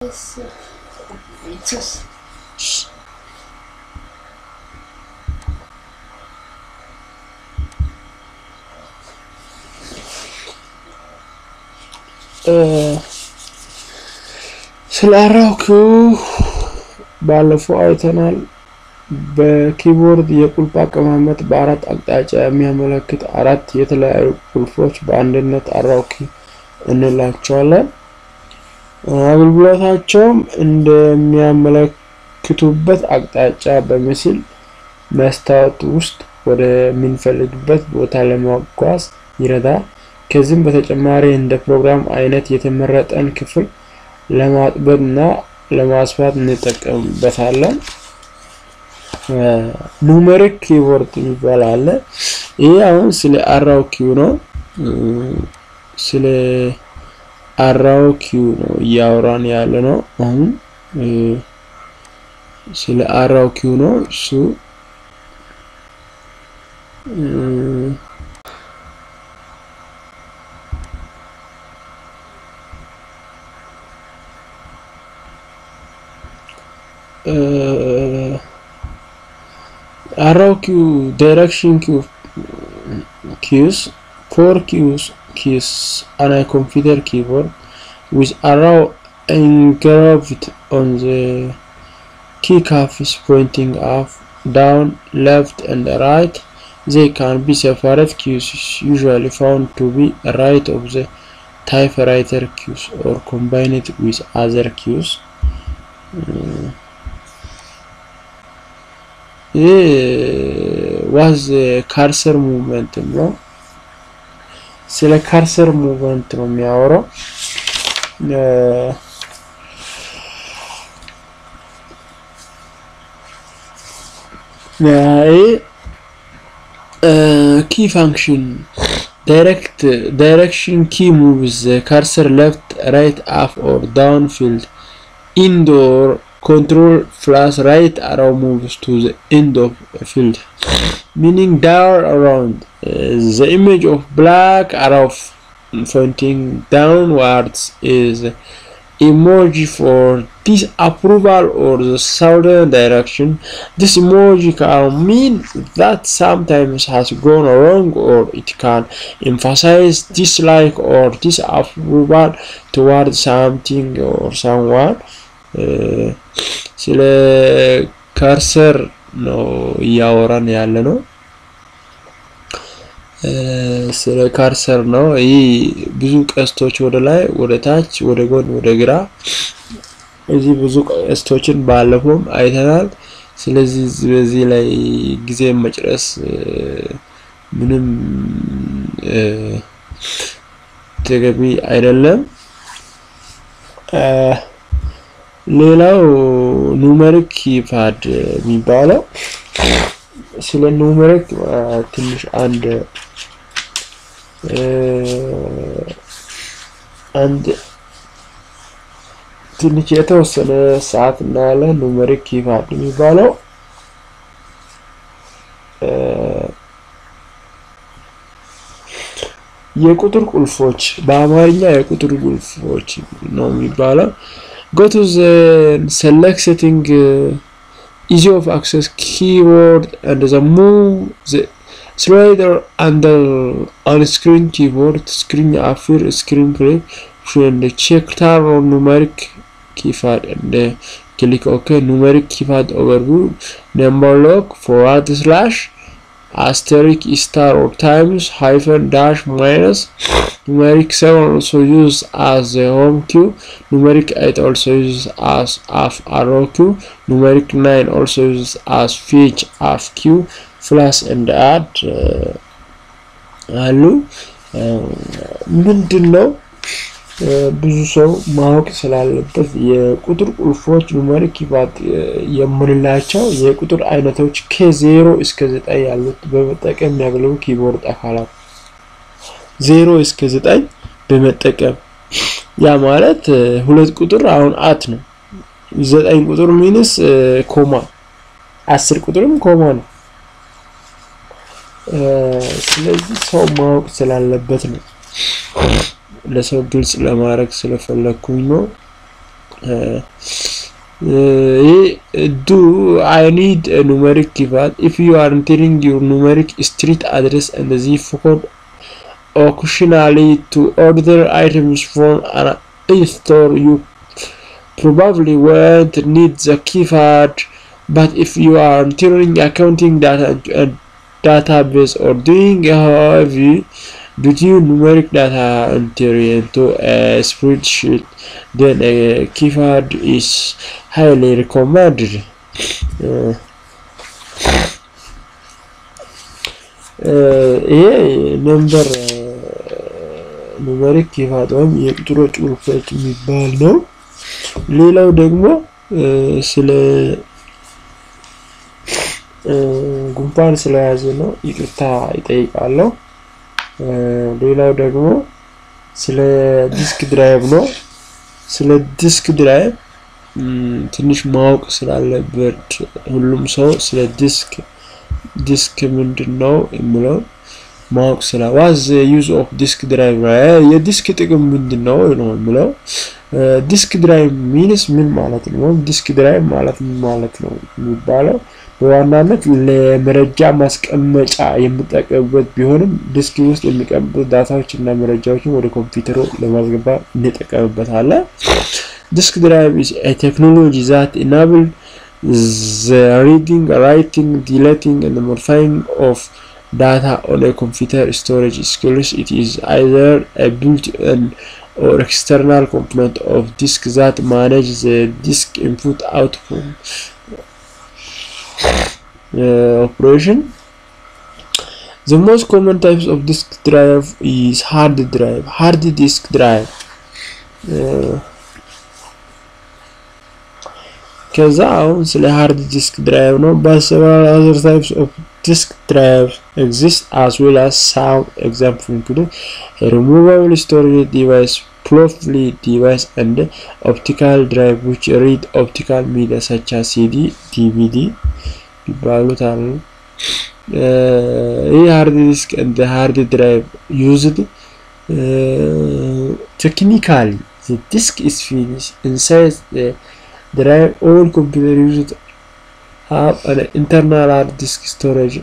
ስላራውኩ ባለፈው አይተናል በኪቦርድ የቁልፍ አቀማመጥ በአራት አቅጣጫ የሚያመለክት አራት የተለያዩ ቁልፎች በአንድነት አራውኪ እንላቸዋለን አገልግሎታቸውም እንደሚያመለክቱበት አቅጣጫ በምስል መስታወት ውስጥ ወደ ምንፈልግበት ቦታ ለማጓዝ ይረዳል ከዚህም በተጨማሪ እንደ ፕሮግራም አይነት የተመረጠን ክፍል ለማጥበብና ለማስፋት እንጠቀምበታለን ኑሜሪክ ኪቦርድ ይባላል ይሄ አሁን ስለ አራውኪው ነው ስለ አራውኪው ነው ያወራን ያለ ነው አሁን ስለ አራውኪው ነው እሱ arrow direction keys 4 keys on a computer keyboard with arrow engraved on the keycaps pointing up down left and right they can be separate keys usually found to be right of the typewriter keys or combined with other keys was cursor movement ነው ስለ cursor movement ነው የሚያወራው key function direction key moves the cursor left right up or down field indoor control plus right arrow moves to the end of a field meaning down around the image of black arrow pointing downwards is emoji for disapproval or the southern direction this emoji can mean that sometimes has gone wrong or it can emphasize dislike or disapproval toward something or someone ስለ ካርሰር ነው ያወራን ያለ ነው ስለ ካርሰር ነው ይሄ ብዙ ቀስቶች ወደ ላይ ወደ ታች ወደ ጎን ወደ ግራ እዚህ ብዙ ቀስቶችን ባለፈው አይተናል ስለዚህ በዚህ ላይ ጊዜ መጨረስ ምንም ተገቢ አይደለም ሌላው ኑሜሪክ ኪፓድ የሚባለው ስለ ኑሜሪክ ትንሽ አንድ ትንሽ የተወሰነ ሰዓት እናያለን ኑሜሪክ ኪፓድ የሚባለው የቁጥር ቁልፎች በአማርኛ የቁጥር ቁልፎች ነው የሚባለው go to the select setting easy of access keyboard and the move the slider under on screen keyboard screen appear screen click and check tab on numeric keypad and click ok numeric keypad overview number lock forward slash asterisk star or times hyphen dash minus numeric 7 also used as the home key numeric 8 also used as off arrow key numeric 9 also used as fetch off key flash and add አሉ ምንድነው ብዙ ሰው ማወቅ ስላለበት የቁጥር ቁልፎች ኑሜሪክ ኪፓድ የምንላቸው የቁጥር አይነቶች ከ0 እስከ 9 ያሉት በመጠቀም ያገለሉ ኪቦርድ አካላት 0 እስከ 9 በመጠቀም ያ ማለት ሁለት ቁጥር አሁን አት ነው 9 ቁጥር ሚንስ ኮማ 10 ቁጥርም ኮማ ነው ስለዚህ ሰው ማወቅ ስላለበት ነው ለሰው ግልጽ ለማድረግ ስለፈለኩኝ ነው Do I need a numeric keypad? If you are entering your numeric street address and the zip code occasionally to order items from an e-store, you probably won't need the keypad. But if you are entering accounting data and database or doing a heavy duty numeric data entry into a spreadsheet, then a keypad is highly recommended. number numeric keypad ወይም የቁጥሮች ቁልፎች የሚባል ነው። ሌላው ደግሞ ስለ ጉንፋን ስለያዘ ነው ይቅርታ ይጠይቃለሁ። ሌላው ደግሞ ስለ ዲስክ ድራይቭ ነው። ስለ ዲስክ ድራይቭ ትንሽ ማወቅ ስላለበት ሁሉም ሰው ስለ ዲስክ ምንድነው የሚለው ማወቅ was the use of disk drive የዲስክ ጥቅም ምንድነው ነው የሚለው ዲስክ ድራይቭ means ምን ማለት ነው? ዲስክ ድራይቭ ማለት ምን ማለት ነው የሚባለው በዋናነት ለመረጃ ማስቀመጫ የምጠቀምበት ቢሆንም ዲስክ ውስጥ የሚቀመጡ ዳታዎችና መረጃዎችን ወደ ኮምፒውተሩ ለማስገባት እንጠቀምበታለን። Disk drive is a technology that enables the reading, writing, deleting, and modifying of data on a computer storage skills. It is either a built-in or external component of disk that manages the disk input-output operation. The most common types of disk drive is hard disk drive. ከዛ አሁን ስለ hard disk drive ነው። But several other types of disk drives exist as well as some examples include a removable storage device, floppy device, and optical drive which read optical media such as CD, DVD ይባሉታል። hard disk and the hard drive used technically the disk is finished inside the drive. All computers used have an internal hard disk storage.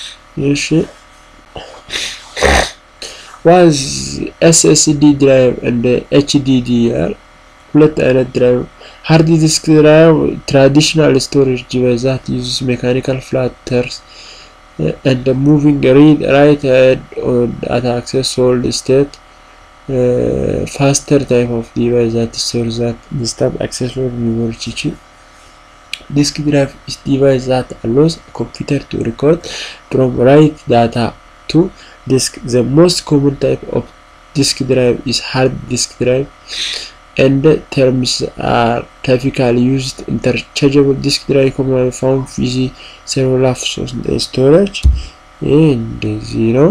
Was SSD drive and HDD ሁለት አይነት ድራይቭ hard disk drive traditional storage device that uses mechanical flatters and moving read write on data access solid state faster type of device that stores that instant access for memory chichi. Disk drive is device that allows a computer to record from write data to disk. The most common type of disk drive is hard disk drive, and terms are typically used interchangeable. Disk drive commonly found PC cellular storage and zero.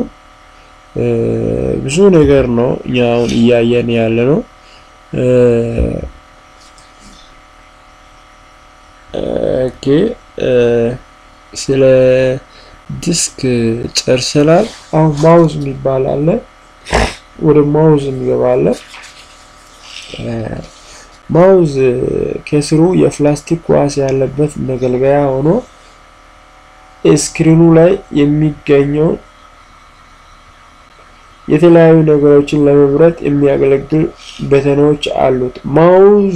ብዙ ነገር ነው ያው እያየን ያለ ነው። ኦኬ ስለ ዲስክ ጨርሰናል። አሁን ማውዝ የሚባል አለ። ወደ ማውዝ እንገባለን። ማውዝ ከስሩ የፕላስቲክ ኳስ ያለበት መገልገያ ሆኖ ስክሪኑ ላይ የሚገኘው የተለያዩ ነገሮችን ለመምረጥ የሚያገለግል በተኖች አሉት። ማውዝ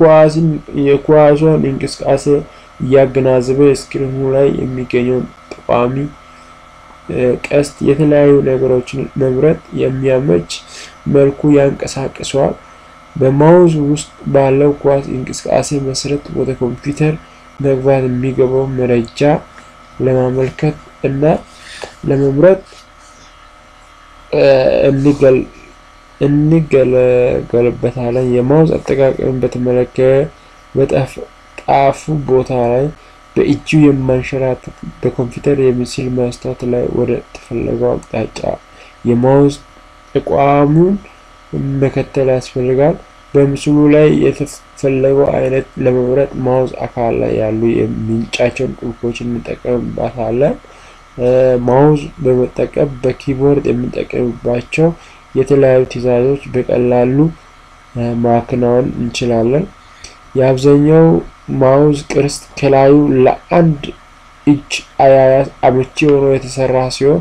የኳሱን እንቅስቃሴ ያገናዘበ ስክሪኑ ላይ የሚገኘው ጠቋሚ ቀስት የተለያዩ ነገሮችን መምረጥ የሚያመች መልኩ ያንቀሳቅሳል። በማውዝ ውስጥ ባለው ኳስ እንቅስቃሴ መሰረት ወደ ኮምፒውተር መግባት የሚገባው መረጃ ለማመልከት እና ለመምረጥ እንገለገልበታለን። የማውዝ አጠቃቀም በተመለከተ በጣፉ ቦታ ላይ በእጁ የማንሸራተት በኮምፒውተር የምስል መስታወት ላይ ወደ ተፈለገው አቅጣጫ የማውዝ ጠቋሚውን መከተል ያስፈልጋል። በምስሉ ላይ የተፈለገው አይነት ለመምረጥ ማውዝ አካል ላይ ያሉ የሚንጫቸውን ቁልፎችን እንጠቀምባታለን። ማውዝ በመጠቀም በኪቦርድ የምንጠቀምባቸው የተለያዩ ትዕዛዞች በቀላሉ ማከናወን እንችላለን። የአብዛኛው ማውዝ ቅርጽ ከላዩ ለአንድ እጅ አያያዝ አመቺ ሆኖ የተሰራ ሲሆን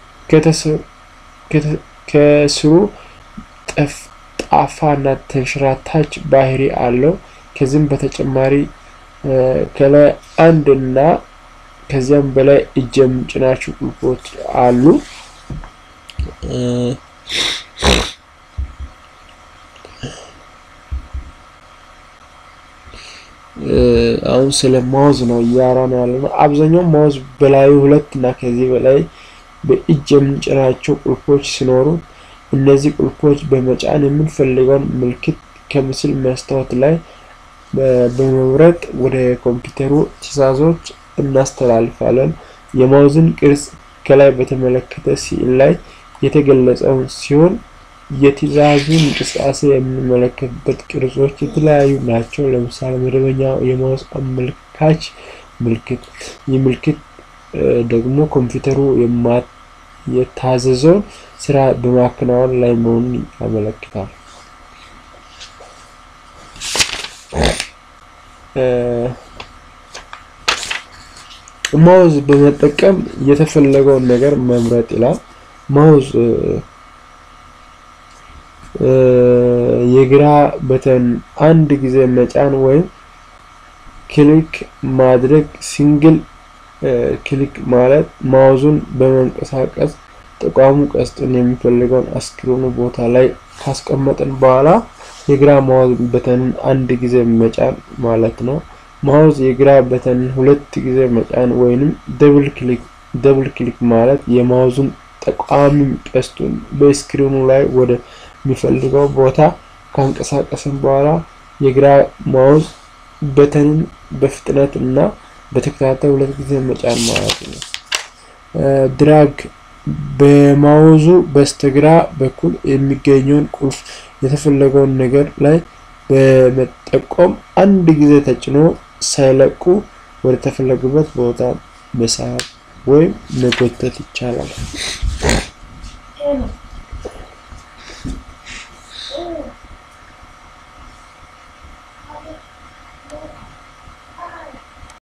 ከስሩ ጠፍጣፋና ተንሸራታች ባህሪ አለው። ከዚህም በተጨማሪ ከላይ አንድና ከዚያም በላይ እጅ የሚጭናቸው ቁልፎች አሉ። አሁን ስለ ማውዝ ነው ያራና ያለነው። አብዛኛው ማውዝ በላዩ ሁለት እና ከዚህ በላይ በእጅ የሚጭናቸው ቁልፎች ሲኖሩ እነዚህ ቁልፎች በመጫን የምንፈልገውን ምልክት ከምስል መስታወት ላይ በመምረጥ ወደ ኮምፒውተሩ ትዕዛዞች እናስተላልፋለን። የማውዝን ቅርጽ ከላይ በተመለከተ ስዕል ላይ የተገለጸው ሲሆን የትዕዛዙን እንቅስቃሴ የምንመለከትበት ቅርጾች የተለያዩ ናቸው። ለምሳሌ መደበኛ የማውዝ አመልካች ምልክት የምልክት ደግሞ ኮምፒውተሩ የታዘዘው ስራ በማከናወን ላይ መሆኑን ያመለክታል። ማውዝ በመጠቀም የተፈለገውን ነገር መምረጥ ይላል። ማውዝ የግራ በተን አንድ ጊዜ መጫን ወይም ክሊክ ማድረግ ሲንግል ክሊክ ማለት ማውዙን በመንቀሳቀስ ተቋሙ ቀስቱን የሚፈልገውን አስክሪኑ ቦታ ላይ ካስቀመጠን በኋላ የግራ ማውዝ በተን አንድ ጊዜ መጫን ማለት ነው። ማውዝ የግራ በተን ሁለት ጊዜ መጫን ወይንም ደብል ክሊክ ማለት የማውዙን ተቋሚ ቀስቱን በስክሪኑ ላይ ወደ የሚፈልገው ቦታ ካንቀሳቀሰን በኋላ የግራ ማውዝ በተንን በፍጥነት እና በተከታታይ ሁለት ጊዜ መጫን ማለት ነው። ድራግ በማውዙ በስተግራ በኩል የሚገኘውን ቁልፍ የተፈለገውን ነገር ላይ በመጠቆም አንድ ጊዜ ተጭኖ ሳይለቁ ወደ ተፈለገበት ቦታ መሳብ ወይም መጎተት ይቻላል።